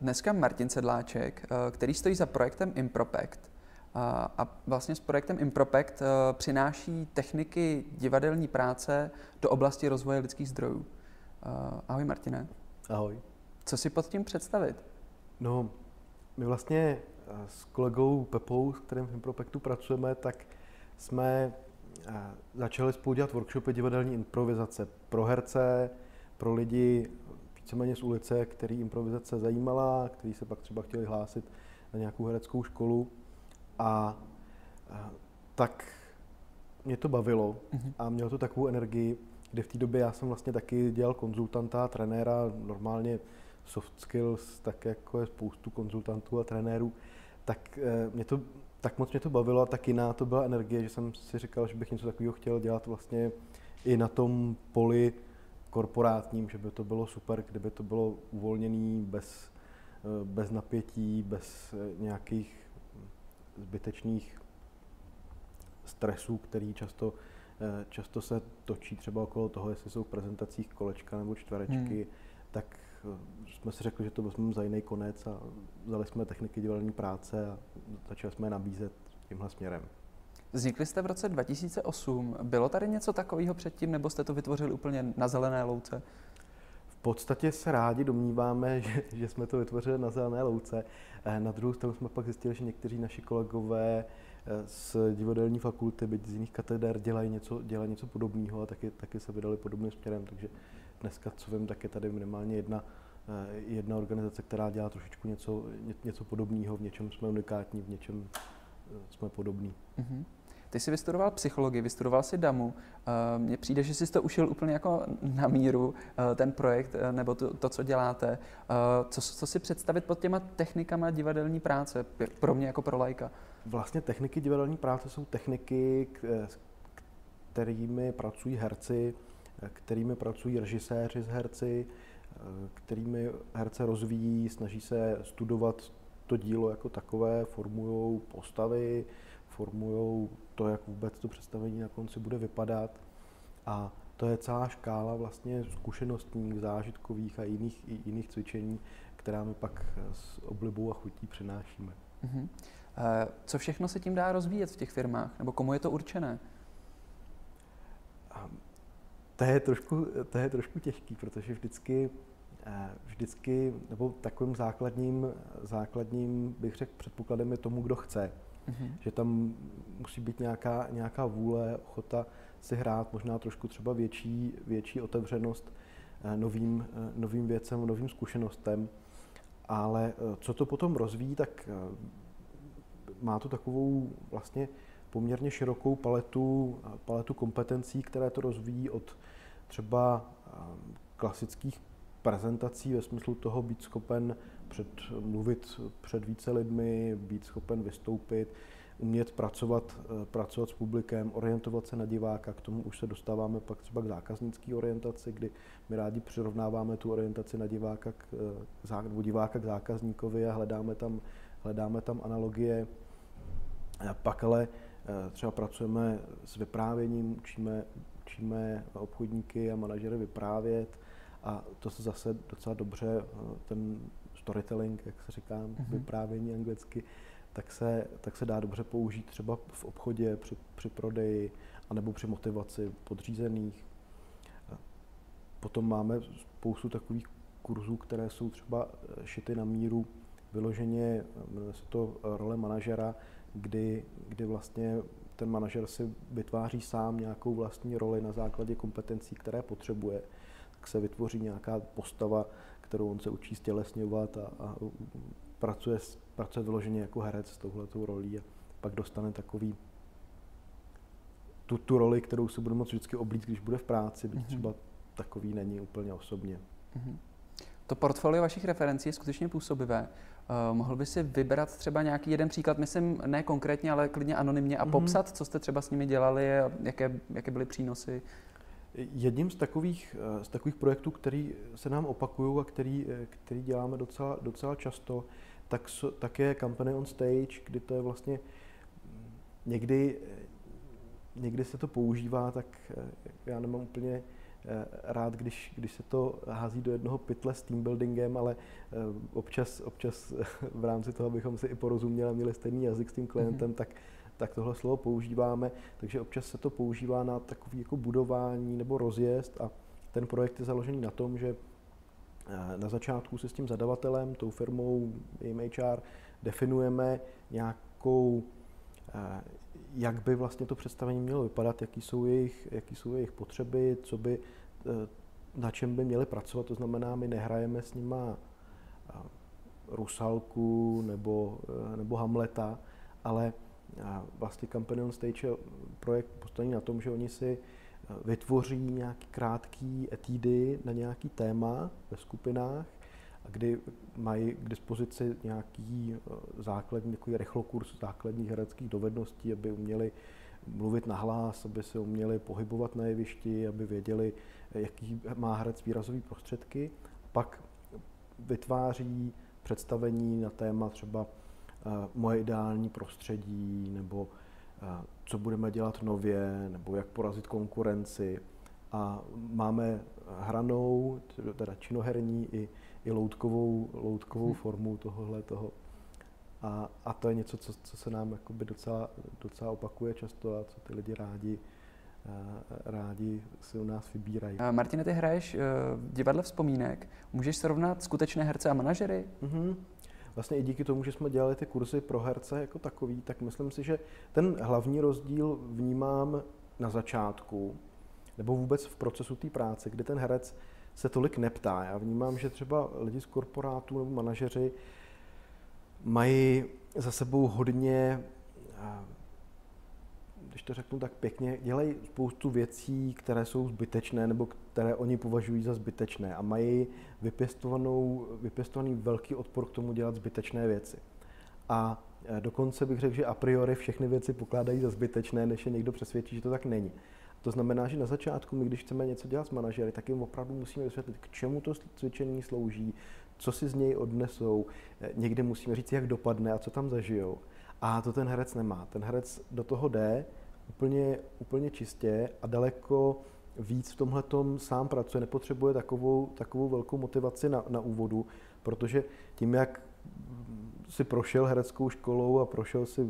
dneska Martin Sedláček, který stojí za projektem Impropact. A vlastně s projektem Impropact přináší techniky divadelní práce do oblasti rozvoje lidských zdrojů. Ahoj Martine. Ahoj. Co si pod tím představit? No, my vlastně s kolegou Pepou, s kterým v Impropactu pracujeme, tak jsme začali spolu dělat workshopy divadelní improvizace pro herce, pro lidi víceméně z ulice, který improvizace zajímala, kteří se pak třeba chtěli hlásit na nějakou hereckou školu. A tak mě to bavilo a mělo to takovou energii, kde v té době já jsem vlastně taky dělal konzultanta, trenéra, normálně soft skills, tak jako je spoustu konzultantů a trenérů, tak moc mě to bavilo a tak jiná to byla energie, že jsem si říkal, že bych něco takového chtěl dělat vlastně i na tom poli korporátním, že by to bylo super, kdyby to bylo uvolněné, bez napětí, bez nějakých zbytečných stresů, který často se točí třeba okolo toho, jestli jsou v prezentacích kolečka nebo čtverečky, tak jsme si řekli, že to vezmeme za jiný konec a vzali jsme techniky divadelní práce a začali jsme je nabízet tímhle směrem. Vznikli jste v roce 2008. Bylo tady něco takového předtím, nebo jste to vytvořili úplně na zelené louce? V podstatě se rádi domníváme, že jsme to vytvořili na zelené louce. Na druhou stranu jsme pak zjistili, že někteří naši kolegové z divadelní fakulty, byť z jiných kateder, dělají něco podobného a taky se vydali podobným směrem. Takže dneska, co vím, tak je tady minimálně jedna organizace, která dělá trošičku něco podobného, v něčem jsme unikátní, v něčem jsme podobní. Mm-hmm. Ty jsi vystudoval psychologii, vystudoval jsi DAMu. Mně přijde, že jsi to ušil úplně jako na míru, ten projekt, nebo to co děláte. Co si představit pod těma technikama divadelní práce, pro mě jako pro laika? Vlastně techniky divadelní práce jsou techniky, kterými pracují herci, kterými pracují režiséři s herci, kterými herce rozvíjí, snaží se studovat to dílo jako takové, formujou postavy, formujou to, jak vůbec to představení na konci bude vypadat. A to je celá škála vlastně zkušenostních, zážitkových a jiných cvičení, která my pak s oblibou a chutí přinášíme. Mm-hmm. Co všechno se tím dá rozvíjet v těch firmách? Nebo komu je to určené? To je trošku těžký, protože vždycky nebo takovým základním bych řekl předpokladem je tomu, kdo chce. Mm-hmm. Že tam musí být nějaká vůle, ochota si hrát, možná trošku třeba větší otevřenost novým věcem, novým zkušenostem. Ale co to potom rozvíjí, tak má to takovou vlastně poměrně širokou paletu kompetencí, které to rozvíjí od třeba klasických prezentací ve smyslu toho být schopen mluvit před více lidmi, být schopen vystoupit, umět pracovat s publikem, orientovat se na diváka, k tomu už se dostáváme pak třeba k zákaznické orientaci, kdy my rádi přirovnáváme tu orientaci na diváka k zákazníkovi a hledáme tam analogie. Pak ale třeba pracujeme s vyprávěním, učíme obchodníky a manažery vyprávět a to se zase docela dobře, ten storytelling, jak se říká, vyprávění anglicky, tak se dá dobře použít třeba v obchodě, při prodeji, anebo při motivaci podřízených. Potom máme spoustu takových kurzů, které jsou třeba šity na míru, vyloženě, jmenuje se to role manažera, kdy vlastně ten manažer si vytváří sám nějakou vlastní roli na základě kompetencí, které potřebuje. Tak se vytvoří nějaká postava, kterou on se učí stělesňovat a pracuje vyloženě jako herec s touhletou rolí a pak dostane takový tu roli, kterou se bude moct vždycky oblít, když bude v práci, byť třeba takový není úplně osobně. To portfolio vašich referencí je skutečně působivé. Mohl by si vybrat třeba nějaký jeden příklad, myslím ne konkrétně, ale klidně anonymně a popsat, co jste třeba s nimi dělali a jaké byly přínosy? Jedním z takových projektů, který se nám opakují a který děláme docela často, tak je Company on Stage, kdy to je vlastně někdy se to používá, tak já nemám úplně rád, když se to hází do jednoho pytle s teambuildingem, ale občas v rámci toho, abychom si i porozuměli a měli stejný jazyk s tím klientem, tak tohle slovo používáme, takže občas se to používá na takové jako budování nebo rozjezd a ten projekt je založený na tom, že na začátku se s tím zadavatelem, tou firmou, jejím HR, definujeme nějakou, jak by vlastně to představení mělo vypadat, jaký jsou jejich potřeby, na čem by měli pracovat. To znamená, my nehrajeme s nima Rusalku nebo Hamleta, ale vlastně Company on Stage je projekt postavený na tom, že oni si vytvoří nějaký krátký etídy na nějaký téma ve skupinách, kdy mají k dispozici nějaký základní takový rychlokurs základních hereckých dovedností, aby uměli mluvit nahlas, aby se uměli pohybovat na jevišti, aby věděli, jaký má herec výrazový prostředky. Pak vytváří představení na téma třeba moje ideální prostředí, nebo co budeme dělat nově, nebo jak porazit konkurenci. A máme hranou, teda činoherní i loutkovou formu tohohletoho. A to je něco, co se nám jakoby docela opakuje často a co ty lidi rádi si u nás vybírají. Martine, ty hraješ v divadle Vzpomínek. Můžeš srovnat skutečné herce a manažery? Mm-hmm. Vlastně i díky tomu, že jsme dělali ty kurzy pro herce jako takový, tak myslím si, že ten hlavní rozdíl vnímám na začátku, nebo vůbec v procesu té práce, kdy ten herec se tolik neptá. Já vnímám, že třeba lidi z korporátů nebo manažeři mají za sebou hodně, když to řeknu tak pěkně, dělají spoustu věcí, které jsou zbytečné nebo které oni považují za zbytečné a mají vypěstovaný velký odpor k tomu dělat zbytečné věci. A dokonce bych řekl, že a priori všechny věci pokládají za zbytečné, než je někdo přesvědčí, že to tak není. To znamená, že na začátku, my když chceme něco dělat s manažery, tak jim opravdu musíme vysvětlit, k čemu to cvičení slouží, co si z něj odnesou, někde musíme říct, jak dopadne a co tam zažijou. A to ten herec nemá. Ten herec do toho jde úplně čistě a daleko víc v tomhletom sám pracuje, nepotřebuje takovou velkou motivaci na úvodu, protože tím, jak si prošel hereckou školou a prošel si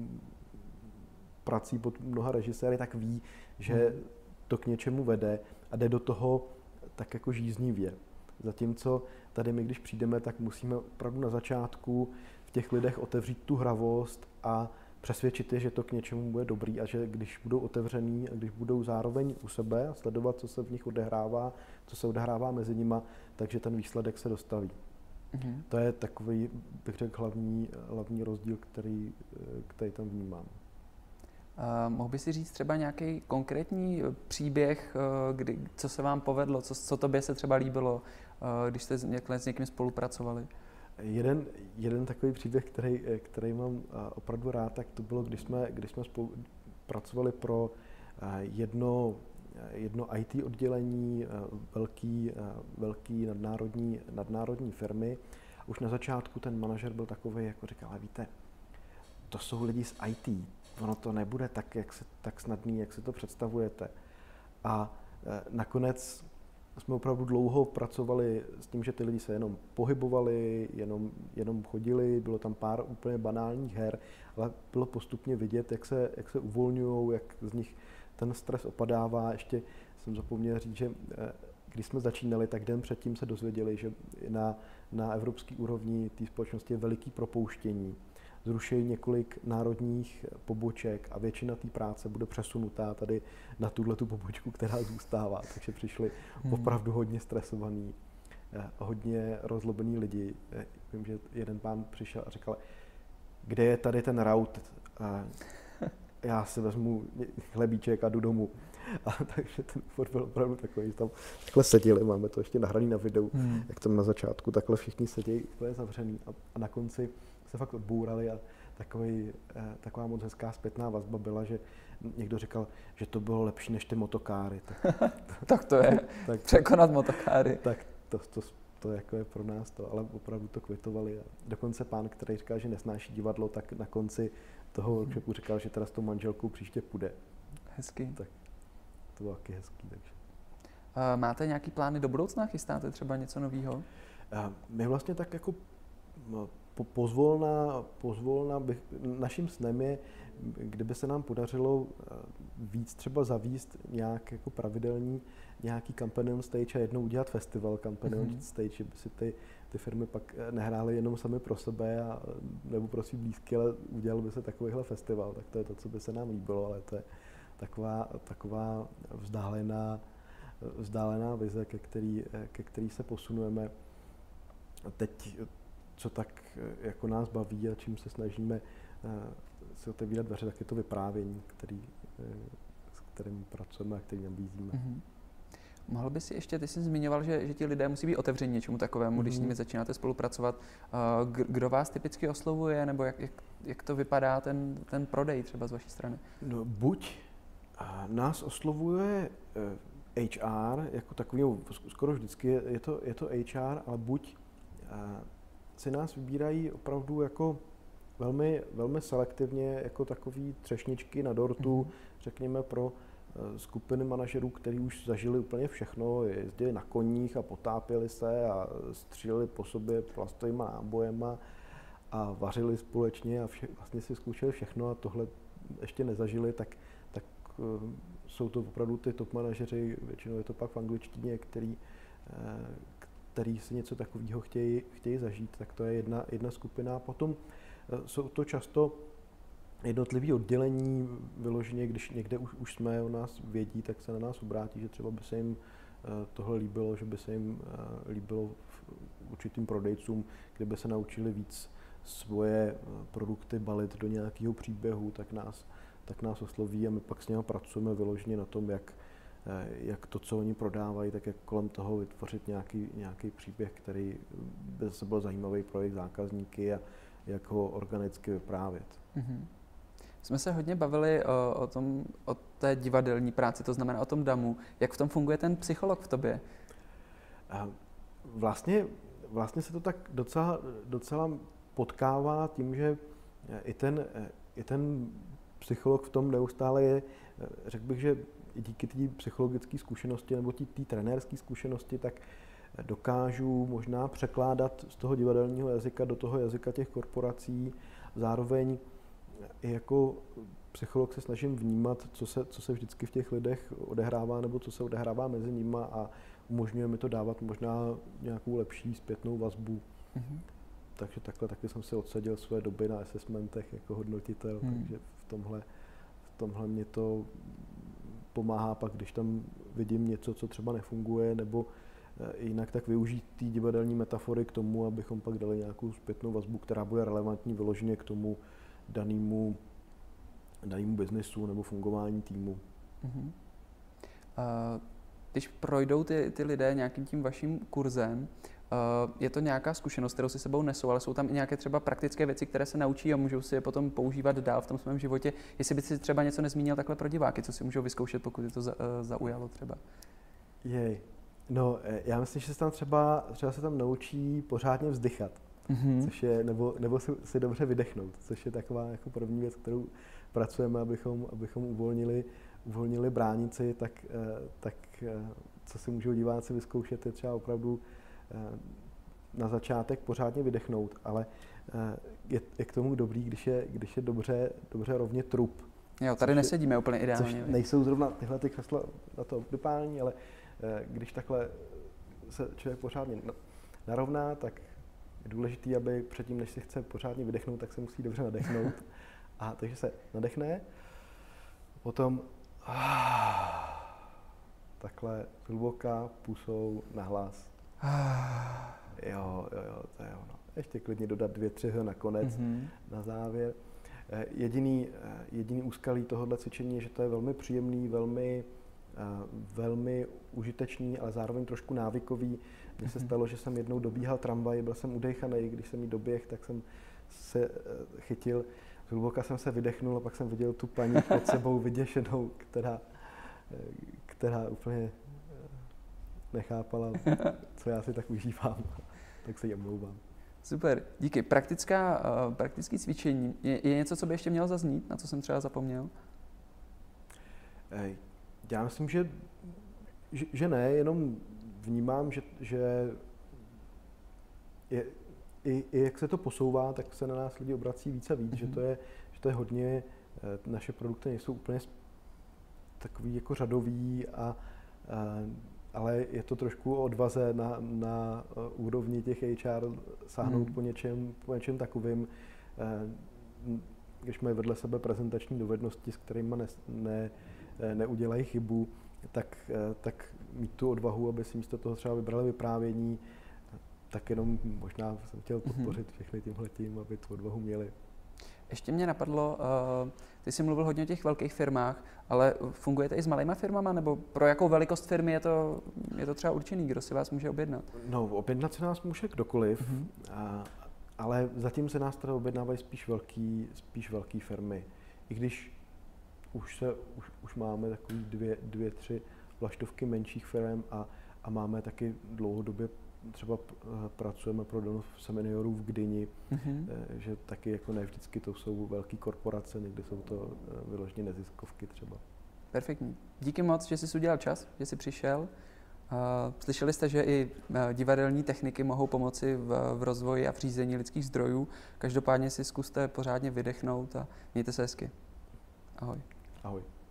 prací pod mnoha režiséry, tak ví, že to k něčemu vede a jde do toho tak jako žíznivě. Zatímco tady my, když přijdeme, tak musíme opravdu na začátku v těch lidech otevřít tu hravost a přesvědčit je, že to k něčemu bude dobrý a že když budou otevřený a když budou zároveň u sebe a sledovat, co se v nich odehrává, co se odehrává mezi nima, takže ten výsledek se dostaví. Mm-hmm. To je takový, bych řekl, hlavní rozdíl, který tam vnímám. Mohl by si říct třeba nějaký konkrétní příběh, co se vám povedlo, co tobě se třeba líbilo, když jste s někým spolupracovali? Jeden takový příběh, který mám opravdu rád, tak to bylo, když jsme pracovali pro jedno IT oddělení velký nadnárodní firmy. Už na začátku ten manažer byl takový, jako říkal, ale víte, to jsou lidi z IT, ono to nebude tak snadný, jak si to představujete. A nakonec jsme opravdu dlouho pracovali s tím, že ty lidi se jenom pohybovali, jenom chodili, bylo tam pár úplně banálních her, ale bylo postupně vidět, jak se uvolňují, jak z nich ten stres opadává. Ještě jsem zapomněl říct, že když jsme začínali, tak den předtím se dozvěděli, že na evropské úrovni té společnosti je veliký propouštění. Zrušili několik národních poboček a většina té práce bude přesunutá tady na tuhletu pobočku, která zůstává. Takže přišli opravdu hodně stresovaní, hodně rozlobený lidi. Vím, že jeden pán přišel a říkal, kde je tady ten raut? Já si vezmu chlebíček a jdu domů. A takže ten úvod byl opravdu takový, že tam takhle seděli, máme to ještě nahraný na videu, jak tam na začátku takhle všichni sedějí úplně zavřený a na konci se fakt odbourali a taková moc hezká zpětná vazba byla, že někdo říkal, že to bylo lepší než ty motokáry. Tak to je, překonat motokáry. Tak to jako je pro nás to, ale opravdu to kvitovali. A dokonce pán, který říkal, že nesnáší divadlo, tak na konci toho workshopu říkal, že teda s tou manželkou příště půjde. Hezky. Tak to bylo taky hezký. Takže. Máte nějaký plány do budoucna? Chystáte třeba něco nového? My vlastně tak jako pozvolna naším snem je, kdyby se nám podařilo víc třeba zavíst nějak jako pravidelný nějaký Companion Stage a jednou udělat festival Companion Stage, že by si ty firmy pak nehrály jenom sami pro sebe nebo pro svý blízky, ale udělal by se takovýhle festival, tak to je to, co by se nám líbilo, ale to je taková vzdálená vize, ke který se posunujeme. A teď, co tak jako nás baví a čím se snažíme si otevírat dveře, tak je to vyprávění, s kterým pracujeme a který nabízíme. Mohl by si ještě, ty jsi zmiňoval, že ti lidé musí být otevření něčemu takovému, když s nimi začínáte spolupracovat. Kdo vás typicky oslovuje, nebo jak to vypadá ten prodej třeba z vaší strany? No, buď nás oslovuje HR, jako takový, skoro vždycky je to HR, ale buď si nás vybírají opravdu jako velmi, velmi selektivně, jako takový třešničky na dortu, řekněme pro skupiny manažerů, kteří už zažili úplně všechno, jezdili na koních a potápěli se a stříleli po sobě plastovýma nábojema a vařili společně a vlastně si zkoušeli všechno a tohle ještě nezažili, tak jsou to opravdu ty top manažeři, většinou je to pak v angličtině, který si něco takového chtějí zažít, tak to je jedna skupina. Potom jsou to často jednotlivé oddělení, vyloženě, když někde už jsme, o nás vědí, tak se na nás obrátí, že třeba by se jim tohle líbilo, že by se jim líbilo určitým prodejcům, kdyby se naučili víc svoje produkty balit do nějakého příběhu, tak nás osloví a my pak s něho pracujeme vyloženě na tom, jak to, co oni prodávají, tak jak kolem toho vytvořit nějaký příběh, který by zase byl zajímavý pro jejich zákazníky a jak ho organicky vyprávět. Jsme se hodně bavili o té divadelní práci, to znamená o tom DAMu. Jak v tom funguje ten psycholog v tobě? Vlastně se to tak docela potkává tím, že i ten psycholog v tom neustále je, řekl bych, že díky té psychologické zkušenosti nebo té trenérské zkušenosti, tak dokážu možná překládat z toho divadelního jazyka do toho jazyka těch korporací. Zároveň i jako psycholog se snažím vnímat, co se vždycky v těch lidech odehrává nebo co se odehrává mezi nima a umožňuje mi to dávat možná nějakou lepší zpětnou vazbu. Takže takhle taky jsem si odsadil své doby na assessmentech jako hodnotitel, takže v tomhle mě to pomáhá pak, když tam vidím něco, co třeba nefunguje, nebo jinak tak využít té divadelní metafory k tomu, abychom pak dali nějakou zpětnou vazbu, která bude relevantní vyloženě k tomu danému biznesu nebo fungování týmu. Když projdou ty lidé nějakým tím vaším kurzem, je to nějaká zkušenost, kterou si sebou nesou, ale jsou tam i nějaké třeba praktické věci, které se naučí a můžou si je potom používat dál v tom svém životě. Jestli by si třeba něco nezmínil takhle pro diváky, co si můžou vyzkoušet, pokud je to zaujalo třeba. No, já myslím, že se tam třeba se tam naučí pořádně vzdychat, což je, nebo si dobře vydechnout, což je taková jako první věc, kterou pracujeme, abychom uvolnili bránici, tak co si můžou diváci vyzkoušet, je třeba opravdu na začátek pořádně vydechnout, ale je k tomu dobrý, když je dobře rovně trup. Jo, tady nesedíme úplně ideálně. Což nejsou zrovna tyhle ty křesla na to optimální, ale když takhle se člověk pořádně narovná, tak je důležitý, aby předtím, než si chce pořádně vydechnout, tak se musí dobře nadechnout. A takže se nadechne, potom takhle zhluboka pusou nahlas. Jo, to je ono. Ještě klidně dodat 2-3 nakonec, na závěr. Jediný úskalí tohohle cvičení je, že to je velmi příjemný, velmi užitečný, ale zároveň trošku návykový. Mně se stalo, že jsem jednou dobíhal tramvaj, byl jsem udejchaný, když jsem jí doběh, tak jsem se chytil, zhluboka jsem se vydechnul a pak jsem viděl tu paní pod sebou vyděšenou, která úplně nechápala, co já si tak užívám, tak se jí omlouvám. Super, díky. Praktické cvičení. Je něco, co by ještě mělo zaznít, na co jsem třeba zapomněl? Já myslím, že že ne, jenom vnímám, že i jak se to posouvá, tak se na nás lidi obrací víc a víc, že to je hodně, naše produkty nejsou úplně takový jako řadový, ale je to trošku o odvaze na úrovni těch HR sáhnout po něčem takovým, když mají vedle sebe prezentační dovednosti, s kterými neudělají chybu, tak mít tu odvahu, aby si místo toho třeba vybrali vyprávění, tak jenom možná jsem chtěl podpořit všechny tímhletím, aby tu odvahu měli. Ještě mě napadlo, ty jsi mluvil hodně o těch velkých firmách, ale fungujete i s malýma firmama, nebo pro jakou velikost firmy je to třeba určený, kdo si vás může objednat? No, objednat se nás může kdokoliv, ale zatím se nás teda objednávají spíš velký firmy. I když už máme takový dvě, tři vlaštovky menších firm a máme taky dlouhodobě třeba pracujeme pro Domov seniorů v Gdyni, že taky jako ne vždycky to jsou velké korporace, někdy jsou to vyloženě neziskovky třeba. Perfektní. Díky moc, že jsi udělal čas, že jsi přišel. Slyšeli jste, že i divadelní techniky mohou pomoci v rozvoji a v řízení lidských zdrojů. Každopádně si zkuste pořádně vydechnout a mějte se hezky. Ahoj. Ahoj.